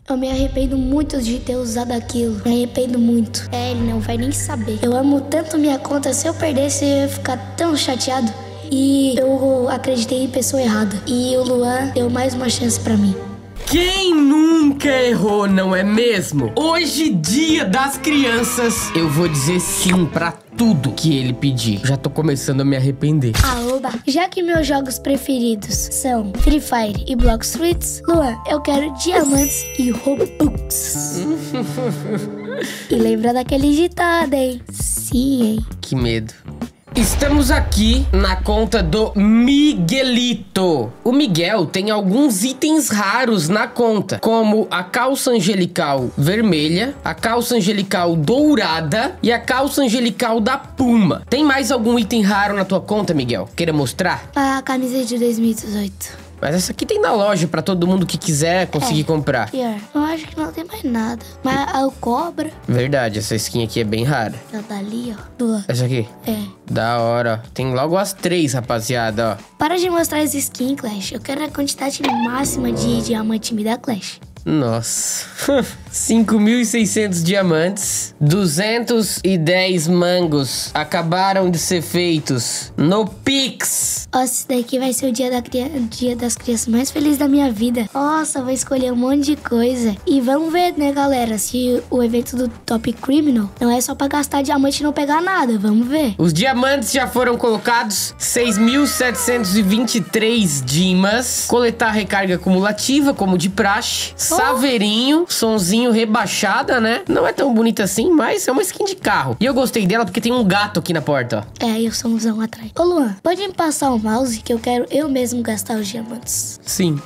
Eu me arrependo muito de ter usado aquilo. Me arrependo muito. Ele não vai nem saber. Eu amo tanto minha conta. Se eu perdesse, eu ia ficar tão chateado. E eu acreditei em pessoa errada. E o Luan deu mais uma chance pra mim. Quem nunca errou, não é mesmo? Hoje, dia das crianças, eu vou dizer sim pra tudo que ele pedir. Já tô começando a me arrepender. Aoba! Já que meus jogos preferidos são Free Fire e Blox Fruits, Luan, eu quero diamantes e Robux. E lembra daquele ditado, hein? Sim, hein? Que medo. Estamos aqui na conta do Miguelito. O Miguel tem alguns itens raros na conta, como a calça angelical vermelha, a calça angelical dourada e a calça angelical da Puma. Tem mais algum item raro na tua conta, Miguel? Queira mostrar? A camisa de 2018. Mas essa aqui tem na loja pra todo mundo que quiser conseguir comprar. Pior, eu acho que não tem mais nada. Mas a cobra... Verdade, essa skin aqui é bem rara. Ela tá ali, ó. Do lado. Essa aqui? É. Da hora. Tem logo as 3, rapaziada, ó. Para de mostrar as skins, Clash. Eu quero a quantidade máxima de diamante me dá, Clash. Nossa. 5.600 diamantes. 210 mangos acabaram de ser feitos no Pix. Nossa, esse daqui vai ser o dia das crianças mais feliz da minha vida. Nossa, vou escolher um monte de coisa. E vamos ver, né, galera, se o evento do Top Criminal não é só pra gastar diamante e não pegar nada. Vamos ver. Os diamantes já foram colocados. 6.723 dimas. Coletar recarga acumulativa, como de praxe. Saveirinho, sonzinho rebaixada, né? Não é tão bonita assim, mas é uma skin de carro. E eu gostei dela porque tem um gato aqui na porta, ó. É, e o somzão atrás. Ô, Luan, pode me passar o mouse que eu quero eu mesmo gastar os diamantes. Sim.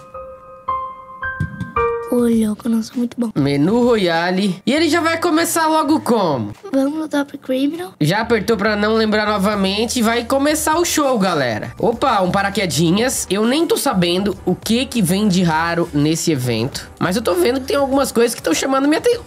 Ô, louco, não sou muito bom. Menu Royale. E ele já vai começar logo como? Vamos no Top Criminal. Já apertou pra não lembrar novamente e vai começar o show, galera. Opa, um paraquedinhas. Eu nem tô sabendo o que vem de raro nesse evento. Mas eu tô vendo que tem algumas coisas que estão chamando minha atenção.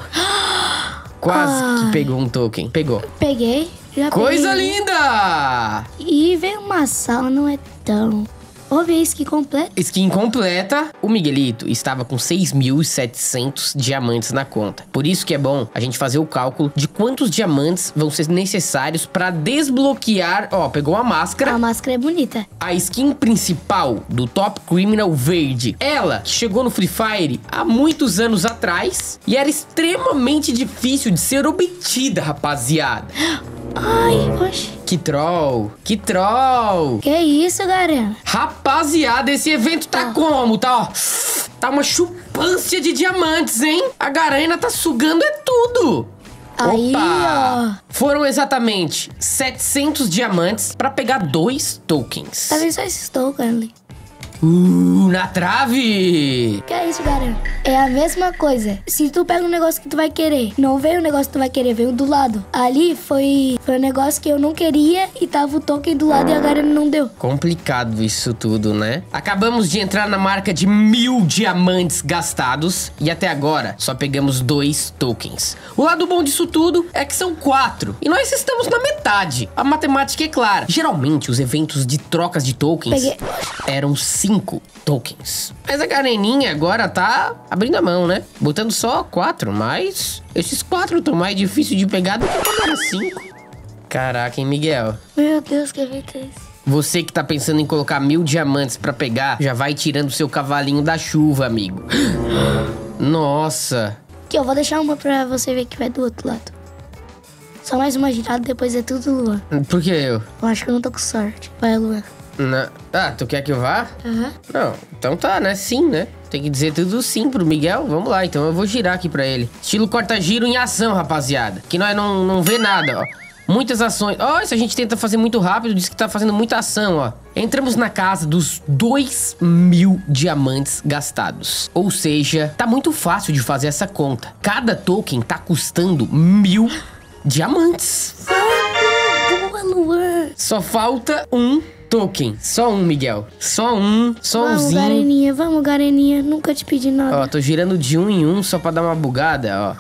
Quase que pegou um token. Pegou. Peguei. Já Coisa peguei. linda! E veio uma sala, não é tão... Vou ver a skin completa. Skin completa. O Miguelito estava com 6.700 diamantes na conta. Por isso que é bom a gente fazer o cálculo de quantos diamantes vão ser necessários para desbloquear. Ó, pegou a máscara. A máscara é bonita. A skin principal do Top Criminal verde. Ela que chegou no Free Fire há muitos anos atrás e era extremamente difícil de ser obtida, rapaziada. Ai, oxe. Que troll, que troll. Que isso, galera? Rapaziada, esse evento tá como? Tá, ó. Tá uma chupância de diamantes, hein? A Garena tá sugando é tudo. Aí, Opa! ó. Foram exatamente 700 diamantes pra pegar 2 tokens. Tá vendo só esses tokens ali? Na trave! Que é isso, galera? É a mesma coisa. Se tu pega um negócio que tu vai querer, não veio o negócio que tu vai querer, veio do lado. Ali foi um negócio que eu não queria e tava o token do lado e a Garena não deu. Complicado isso tudo, né? Acabamos de entrar na marca de 1.000 diamantes gastados e até agora só pegamos 2 tokens. O lado bom disso tudo é que são 4 e nós estamos na metade. A matemática é clara. Geralmente os eventos de trocas de tokens eram 5 tokens. Mas a Gareninha agora tá abrindo a mão, né? Botando só 4, mas esses 4 estão mais difíceis de pegar do que pegar 5. Caraca, hein, Miguel? Meu Deus, que evento é esse? Você que tá pensando em colocar 1.000 diamantes pra pegar, já vai tirando seu cavalinho da chuva, amigo. Nossa. Aqui, eu vou deixar uma pra você ver que vai do outro lado. Só mais uma girada, depois é tudo Luan. Por que eu? Eu acho que eu não tô com sorte. Vai, Luan. Ah, tu quer que eu vá? Aham. Não, então tá, né? Sim, né? Tem que dizer tudo sim pro Miguel. Vamos lá, então eu vou girar aqui pra ele. Estilo corta-giro em ação, rapaziada. Que nós não vê nada, ó. Muitas ações. Ó, se a gente tenta fazer muito rápido, diz que tá fazendo muita ação, ó. Entramos na casa dos 2.000 diamantes gastados. Ou seja, tá muito fácil de fazer essa conta. Cada token tá custando 1.000 diamantes. Boa, Luan. Só falta um token. Só um, Miguel. Só um. Só Vamos, umzinho. Gareninha. Vamos, Gareninha. Nunca te pedi nada. Ó, tô girando de um em um só pra dar uma bugada, ó. Ai,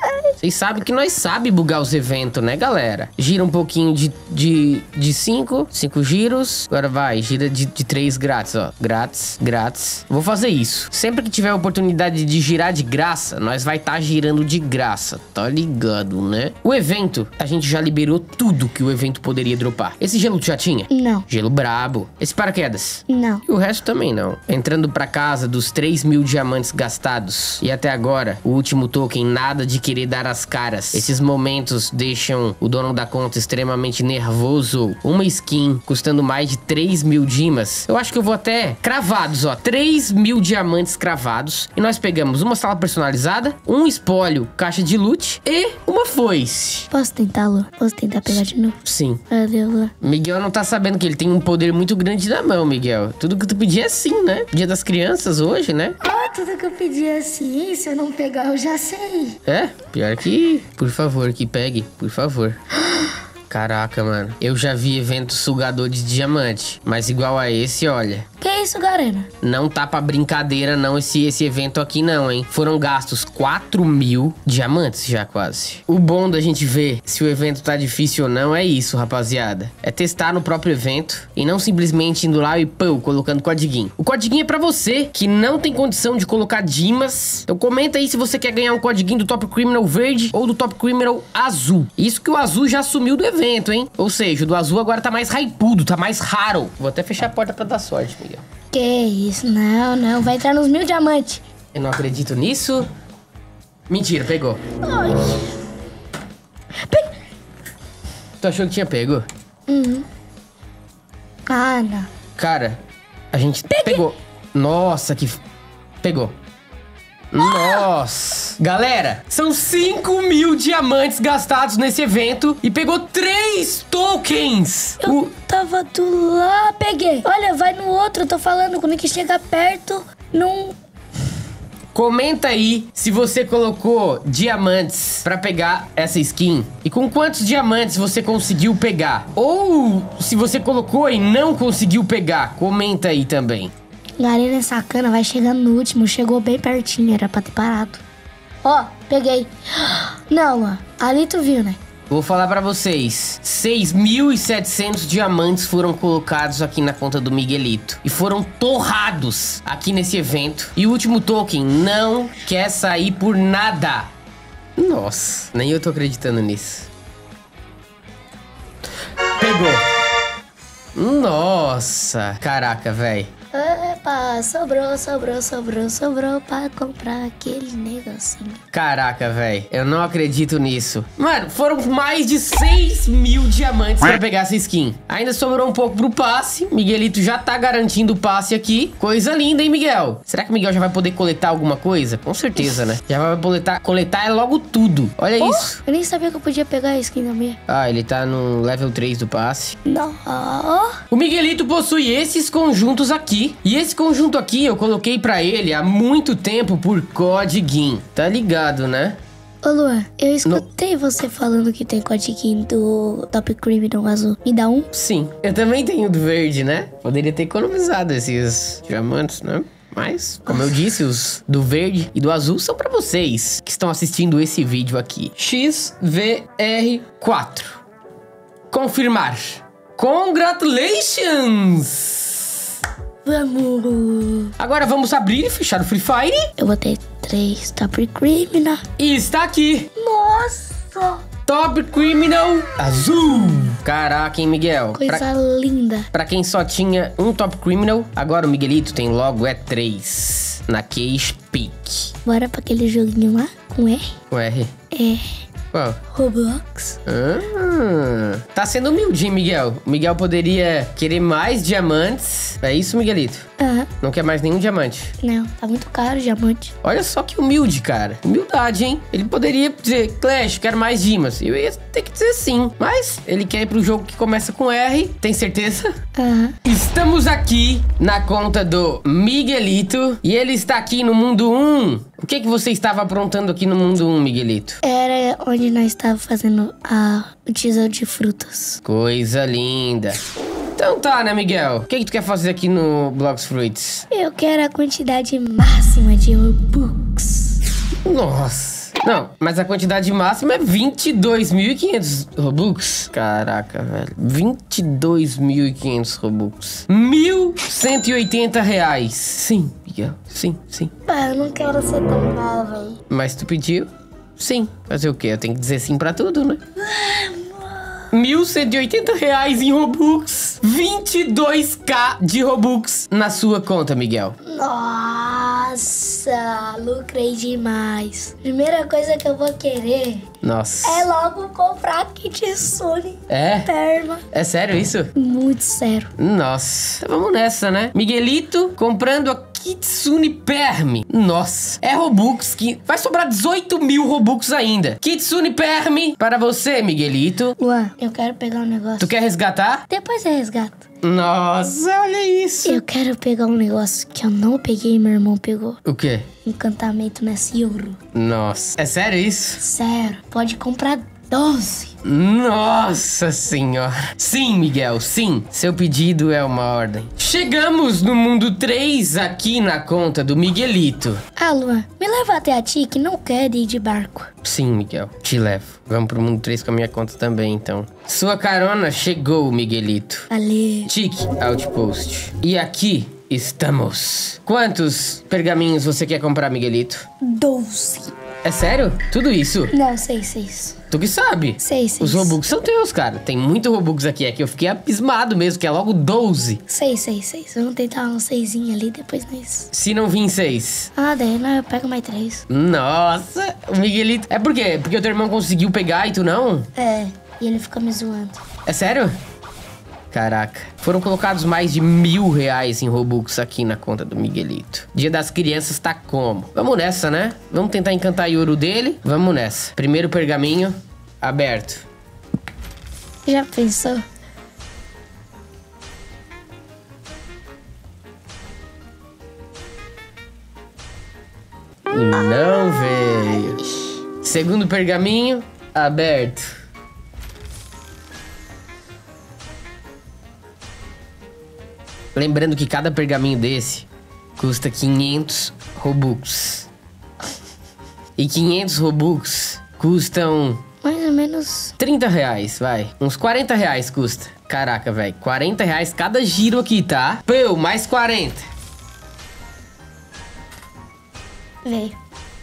Vocês sabem que nós sabe bugar os eventos, né, galera? Gira um pouquinho de 5 giros. Agora vai, gira de 3 grátis, ó. Grátis. Vou fazer isso. Sempre que tiver a oportunidade de girar de graça, nós vai estar girando de graça. Tá ligado, né? O evento, a gente já liberou tudo que o evento poderia dropar. Esse gelo tu já tinha? Não. Gelo brabo. Esse paraquedas? Não. E o resto também não. Entrando pra casa dos 3.000 diamantes gastados. E até agora, o último token, nada de querer dar as caras. Esses momentos deixam o dono da conta extremamente nervoso. Uma skin custando mais de 3.000 dimas. Eu acho que eu vou até cravados, ó. 3.000 diamantes cravados. E nós pegamos uma sala personalizada, um espólio, caixa de loot e uma foice. Posso tentar, Lu? Posso tentar pegar de novo? Sim. Valeu, Lu. Miguel não tá sabendo que ele tem um poder muito grande na mão, Miguel. Tudo que tu pedir é sim, né? Dia das crianças hoje, né? Ah, tudo que eu pedi é sim. Se eu não pegar, eu já sei. É, pior que... Por favor, que pegue, por favor. Caraca, mano. Eu já vi evento sugador de diamante. Mas igual a esse, olha... Que isso, Garena? Não tá pra brincadeira não esse evento aqui não, hein? Foram gastos 4.000 diamantes já quase. O bom da gente ver se o evento tá difícil ou não é isso, rapaziada. É testar no próprio evento e não simplesmente indo lá e pô, colocando codiguinho. O codiguinho é pra você que não tem condição de colocar dimas. Então comenta aí se você quer ganhar um codiguinho do Top Criminal verde ou do Top Criminal azul. Isso que o azul já assumiu do evento, hein? Ou seja, o do azul agora tá mais hypudo, tá mais raro. Vou até fechar a porta pra dar sorte, Miguel. Que isso? Não. Vai entrar nos 1.000 diamantes. Eu não acredito nisso. Mentira, pegou. Ai. Tu achou que tinha pego? Ah, não. Cara, a gente pegou. Nossa, que... Pegou. Nossa. Galera, são 5.000 diamantes gastados nesse evento e pegou 3 tokens. Eu tava do lá, peguei. Olha, vai no outro, eu tô falando, quando que chega perto, não... Comenta aí se você colocou diamantes pra pegar essa skin e com quantos diamantes você conseguiu pegar. Ou se você colocou e não conseguiu pegar, comenta aí também. Garena é sacana, vai chegando no último, chegou bem pertinho, era pra ter parado. Ó, peguei. Não, mano, ali tu viu, né? Vou falar pra vocês, 6.700 diamantes foram colocados aqui na conta do Miguelito. E foram torrados aqui nesse evento. E o último token não quer sair por nada. Nossa, nem eu tô acreditando nisso. Pegou. Nossa, caraca, velho. Epa, sobrou pra comprar aquele negocinho. Caraca, velho, eu não acredito nisso. Mano, foram mais de 6.000 diamantes pra pegar essa skin. Ainda sobrou um pouco pro passe. Miguelito já tá garantindo o passe aqui. Coisa linda, hein, Miguel? Será que o Miguel já vai poder coletar alguma coisa? Com certeza, né? Já vai coletar é logo tudo. Olha isso. Eu nem sabia que eu podia pegar a skin da minha. Ah, ele tá no level 3 do passe. Não. O Miguelito possui esses conjuntos aqui. E esse conjunto aqui eu coloquei pra ele há muito tempo por codiguinho. Tá ligado, né? Ô, Luan, eu escutei você falando que tem codiguinho do Top Criminal azul. Me dá um? Sim, eu também tenho do verde, né? Poderia ter economizado esses diamantes, né? Mas, como eu disse, os do verde e do azul são pra vocês que estão assistindo esse vídeo aqui. XVR4. Confirmar. Congratulations! Vamos! Agora vamos abrir e fechar o Free Fire. Eu botei 3 Top Criminal. E está aqui. Nossa! Top Criminal azul. Caraca, hein, Miguel? Coisa linda. Pra quem só tinha um Top Criminal, agora o Miguelito tem logo 3 na Case Peak. Bora pra aquele joguinho lá com R? Com R? É. Qual? Roblox. Tá sendo humilde, hein, Miguel? O Miguel poderia querer mais diamantes. É isso, Miguelito? Aham. Não quer mais nenhum diamante? Não, tá muito caro o diamante. Olha só que humilde, cara. Humildade, hein? Ele poderia dizer, Clash, quero mais dimas. Eu ia ter que dizer sim. Mas ele quer ir pro jogo que começa com R. Tem certeza? Aham. Estamos aqui na conta do Miguelito. E ele está aqui no mundo 1. O que você estava aprontando aqui no mundo 1, Miguelito? Era onde nós estávamos fazendo o tesouro de frutas. Coisa linda. Então tá, né, Miguel? O que tu quer fazer aqui no Blox Fruits? Eu quero a quantidade máxima de Robux. Nossa. Não, mas a quantidade máxima é 22.500 Robux. Caraca, velho. 22.500 Robux. R$ 1.180. Sim, Miguel. Sim, sim. Eu não quero ser tão mal, velho. Mas tu pediu? Sim. Fazer o quê? Eu tenho que dizer sim pra tudo, né? R$ 1.180 em Robux. 22k de Robux na sua conta, Miguel. Nossa, lucrei demais. Primeira coisa que eu vou querer Nossa. é logo comprar Kitsune É? Perma. É sério isso? Muito sério. Nossa. Então vamos nessa, né? Miguelito comprando a Kitsune Perm. Nossa. É Robux que... vai sobrar 18.000 Robux ainda. Kitsune Perm para você, Miguelito. Luan, eu quero pegar um negócio. Tu quer resgatar? Depois eu resgato. Nossa, olha isso. Eu quero pegar um negócio que eu não peguei e meu irmão pegou. O quê? Encantamento nesse Yoru. Nossa. É sério isso? Sério, pode comprar 12. Nossa senhora. Sim, Miguel, sim. Seu pedido é uma ordem. Chegamos no mundo 3 aqui na conta do Miguelito. Ah, Luan, me leva até a ti que não quer ir de barco. Sim, Miguel, te levo. Vamos pro mundo 3 com a minha conta também, então. Sua carona chegou, Miguelito. Valeu. Tique Outpost. E aqui estamos. Quantos pergaminhos você quer comprar, Miguelito? 12. É sério? Tudo isso? Não, 6. Tu que sabe? 6. Os Robux são teus, cara. Tem muito Robux aqui. É que eu fiquei abismado mesmo, que é logo 12. 6. Vamos tentar um 6 ali, depois nós... Se não vir 6. Ah, daí não, eu pego mais 3. Nossa, o Miguelito... É por quê? Porque o teu irmão conseguiu pegar e tu não? É, e ele fica me zoando. É sério? Caraca. Foram colocados mais de R$ 1.000 em Robux aqui na conta do Miguelito. Dia das Crianças tá como? Vamos nessa, né? Vamos tentar encantar o ouro dele? Vamos nessa. Primeiro pergaminho aberto. Já pensou? E não veio. Segundo pergaminho aberto. Lembrando que cada pergaminho desse custa 500 Robux. E 500 Robux custam... mais ou menos... R$30, vai. Uns R$40 custa. Caraca, velho. R$40 cada giro aqui, tá? Pô, mais 40. Veio.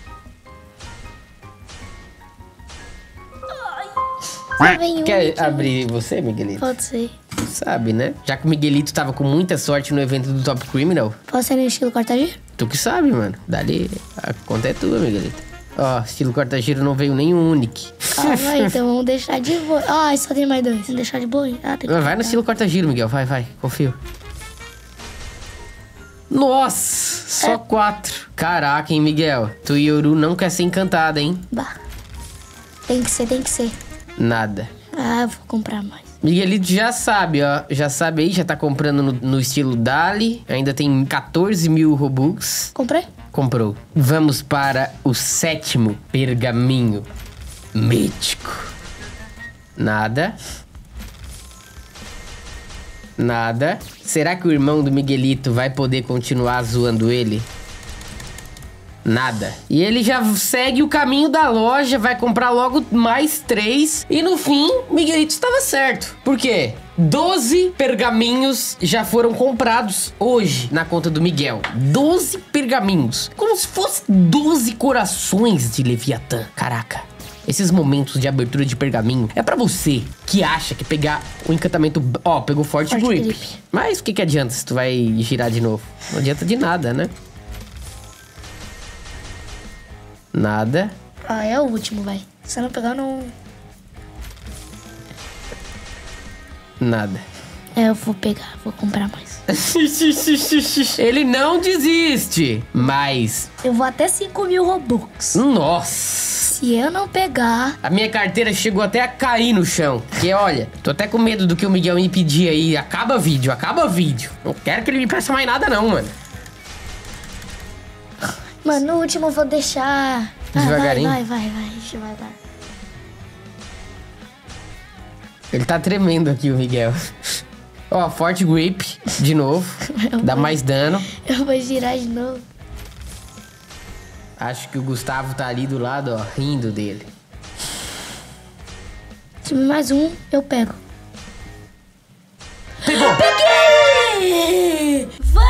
Vem Quer único. abrir você, Miguelito? Pode ser. Sabe, né? Já que o Miguelito tava com muita sorte no evento do Top Criminal. Pode ser no estilo corta-giro? Tu que sabe, mano. Dali, a conta é tua, Miguelito. Ó, estilo corta-giro não veio nenhum Unique. Calma aí, então vamos deixar de boa. Ah, só tem mais 2. Vamos deixar de boa. Ah, tem que Vai no cortar. estilo corta-giro, Miguel. Vai. Confio. Nossa, só 4. Caraca, hein, Miguel. Tu e Yoru não quer ser encantada, hein? Bah. Tem que ser. Nada. Ah, vou comprar mais. Miguelito já sabe, ó. Já sabe aí, já tá comprando no estilo Dali. Ainda tem 14.000 Robux. Comprei? Comprou. Vamos para o 7º pergaminho mítico. Nada. Será que o irmão do Miguelito vai poder continuar zoando ele? Nada. E ele já segue o caminho da loja, vai comprar logo mais 3. E no fim, Miguelito estava certo. Por quê? 12 pergaminhos já foram comprados hoje na conta do Miguel. 12 pergaminhos. Como se fosse 12 corações de Leviatã. Caraca. Esses momentos de abertura de pergaminho é pra você que acha que pegar o encantamento... Ó, pegou Forte Grip. Mas o que adianta se tu vai girar de novo? Não adianta de nada, né? Nada. Ah, é o último, vai. Se eu não pegar, não... Nada. É, eu vou pegar, vou comprar mais. Ele não desiste. Mas... Eu vou até 5.000 Robux. Nossa. Se eu não pegar... A minha carteira chegou até a cair no chão. Porque, olha, tô até com medo do que o Miguel me pedir aí. Acaba vídeo. Não quero que ele me peça mais nada, não, mano. Mano, no último eu vou deixar... Devagarinho? Vai, devagar. Ele tá tremendo aqui, o Miguel. Ó, Forte Grip, de novo. Dá mais dano. Eu vou girar de novo. Acho que o Gustavo tá ali do lado, ó, rindo dele. Se mais um, eu pego. Pegou! Peguei!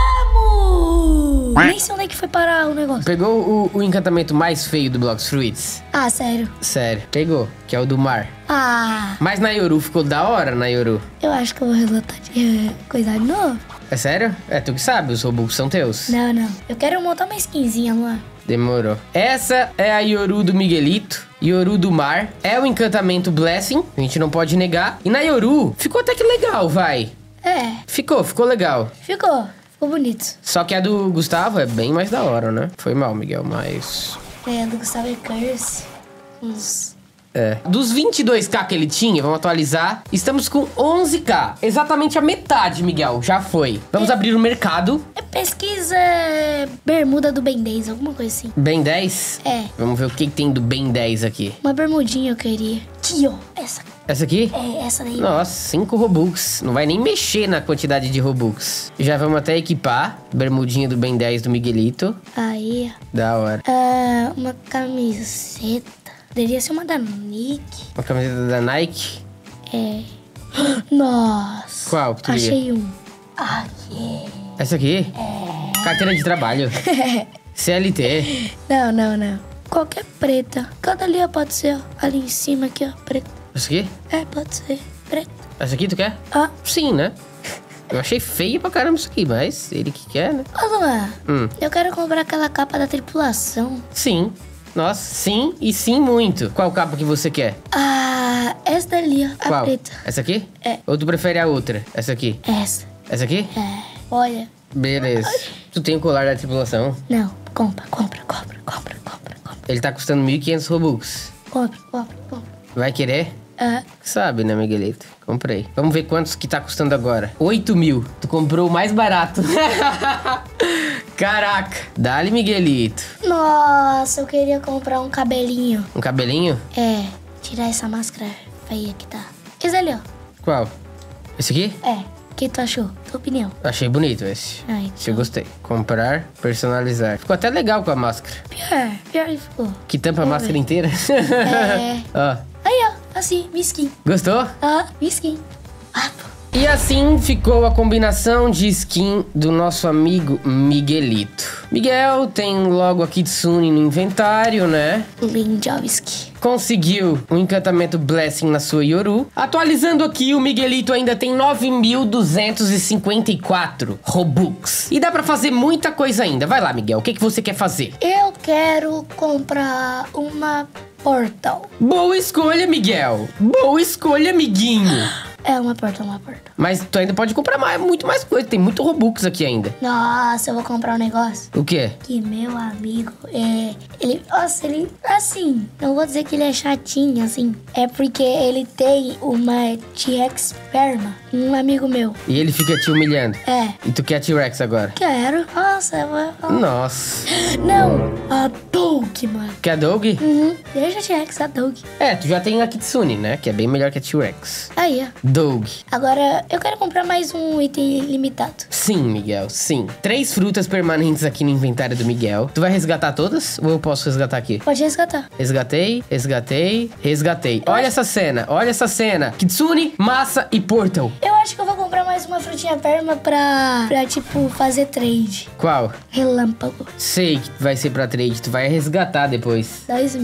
Vamos! Nem sei onde é que foi parar o negócio. Pegou o encantamento mais feio do Blox Fruits? Ah, sério? Sério, pegou, que é o do mar. Ah, Mas na Yoru ficou da hora, na Yoru. eu acho que eu vou relatar de coisa de novo. É sério? É tu que sabe, os Robux são teus. Não, não. Eu quero montar uma skinzinha lá. Demorou. Essa é a Yoru do Miguelito. Yoru do mar. É o encantamento Blessing, a gente não pode negar. E na Yoru, ficou até que legal, vai. É, Ficou legal. ficou bonito. Só que a do Gustavo é bem mais da hora, né? Foi mal, Miguel, mas... É, do Gustavo é Curse. Uns... É. Dos 22k que ele tinha, vamos atualizar. Estamos com 11k. Exatamente a metade, Miguel. Já foi. Vamos abrir o mercado. É pesquisa bermuda do Ben 10, alguma coisa assim. Ben 10? É, Vamos ver o que tem do Ben 10 aqui. uma bermudinha eu queria. Aqui, ó. Essa. Essa aqui? É, essa daí. Nossa, 5 Robux. Não vai nem mexer na quantidade de Robux. Já vamos até equipar. Bermudinha do Ben 10 do Miguelito. Aí, ó. Da hora. Ah, uma camiseta. Poderia ser uma da Nick. Uma camiseta da Nike. É. Nossa. Qual que tu queria? Achei um. Aqui. Essa aqui? Carteira de trabalho. CLT. Não, não, não. Qualquer preta. Cada ali pode ser, ó. Ali em cima aqui, ó. Preta. Essa aqui? É, pode ser. Preta. Essa aqui tu quer? Ah, Sim, né? Eu achei feia pra caramba isso aqui, mas ele que quer, né? ô Luan. Hum. Eu quero comprar aquela capa da tripulação. Sim. Nossa, sim e sim muito. Qual capa que você quer? Ah, essa dali, ó. A Qual? preta. Essa aqui? É. Ou tu prefere a outra? Essa aqui? Essa. Essa aqui? É. Olha. Beleza. Tu tem o colar da tripulação. Não. Compra. Ele tá custando 1.500 Robux. Compra. Vai querer? Ah, Sabe, né, Miguelito? Comprei. Vamos ver quantos que tá custando agora. 8 mil. Tu comprou o mais barato. Caraca. Dá-lhe, Miguelito. nossa, eu queria comprar um cabelinho. Um cabelinho? É. Tirar essa máscara feia que tá. Esse ali, ó. Qual? Esse aqui? É. O que tu achou? Tua opinião. Achei bonito esse. Ah, então. Esse eu gostei. Comprar, personalizar. Ficou até legal com a máscara. Pior que ficou. Que tampa a Vamos máscara ver. inteira. É. Ó. Aí, ó. Assim, minha skin. Gostou? Ah, minha skin. Ah, pô. E assim ficou a combinação de skin do nosso amigo Miguelito. Miguel tem logo a Kitsune no inventário, né? Lindovski. Conseguiu o encantamento Blessing na sua Yoru. Atualizando aqui, o Miguelito ainda tem 9.254 Robux. E dá pra fazer muita coisa ainda. Vai lá, Miguel, o que você quer fazer? Eu quero comprar uma Portal. Boa escolha, Miguel. Boa escolha, amiguinho. É, uma Portal. Mas tu ainda pode comprar muito mais coisa. Tem muito Robux aqui ainda. Nossa, eu vou comprar um negócio. O quê? Que meu amigo, Nossa, ele... Assim, não vou dizer que ele é chatinho, assim. É porque ele tem uma T-Rex Perma. Um amigo meu. E ele fica te humilhando. É. E tu quer T-Rex agora? Quero. Nossa, eu vou... Nossa. Não, a Doug, mano. Quer a Doug? Uhum, deixa a T-Rex, a Doug. É, tu já tem a Kitsune, né? Que é bem melhor que a T-Rex. Aí, ó. Doug. Agora, eu quero comprar mais um item limitado. Sim, Miguel, sim. 3 frutas permanentes aqui no inventário do Miguel. Tu vai resgatar todas? Ou eu posso resgatar aqui? Pode resgatar. Resgatei. Olha essa cena. Kitsune, massa e Portal. Eu acho que eu vou comprar mais uma frutinha perma pra tipo, fazer trade. Qual? Relâmpago. Sei que vai ser pra trade. Tu vai resgatar depois.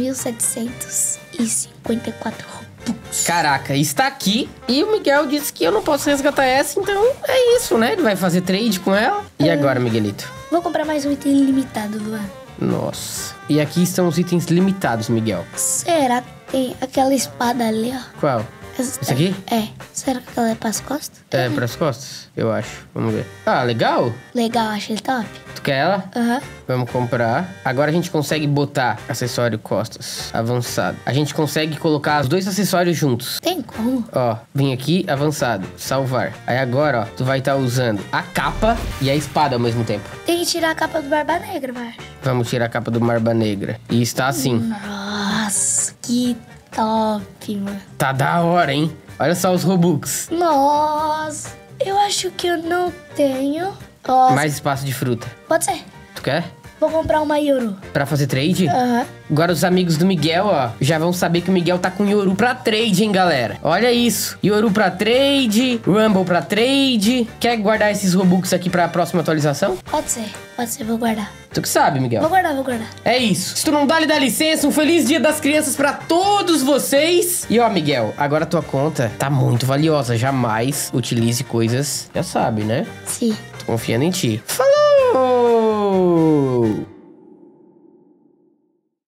2.754 Robux. Caraca, está aqui. E o Miguel disse que eu não posso resgatar essa. Então é isso, né? Ele vai fazer trade com ela. E agora, Miguelito? Vou comprar mais um item limitado, Luan. Nossa. E aqui estão os itens limitados, Miguel. Será que tem aquela espada ali, ó? Qual? Esse aqui? É. Será que ela é pras costas? É, pras costas, eu acho. Vamos ver. Ah, legal. Legal, achei top. Tu quer ela? Aham. Vamos comprar. Agora a gente consegue botar acessório costas avançado. A gente consegue colocar os 2 acessórios juntos. Tem como? Ó, vem aqui, avançado, salvar. Aí agora, ó, tu vai estar usando a capa e a espada ao mesmo tempo. Tem que tirar a capa do Barba Negra, vai. Vamos tirar a capa do Barba Negra. E está assim. Nossa, que top, mano. Tá da hora, hein? Olha só os Robux. Nossa, eu acho que eu não tenho. Nossa, Mais espaço de fruta. pode ser. Tu quer? Vou comprar uma Yoru. Pra fazer trade? Aham. Agora os amigos do Miguel, ó, já vão saber que o Miguel tá com Yoru pra trade, hein, galera? Olha isso. Yoru pra trade, Rumble pra trade. Quer guardar esses Robux aqui pra próxima atualização? Pode ser, vou guardar. Tu que sabe, Miguel. Vou guardar. É isso. Se tu não dá licença, um feliz dia das crianças pra todos vocês. E ó, Miguel, agora tua conta tá muito valiosa. Jamais utilize coisas, já sabe, né? Sim. Tô confiando em ti. Falou!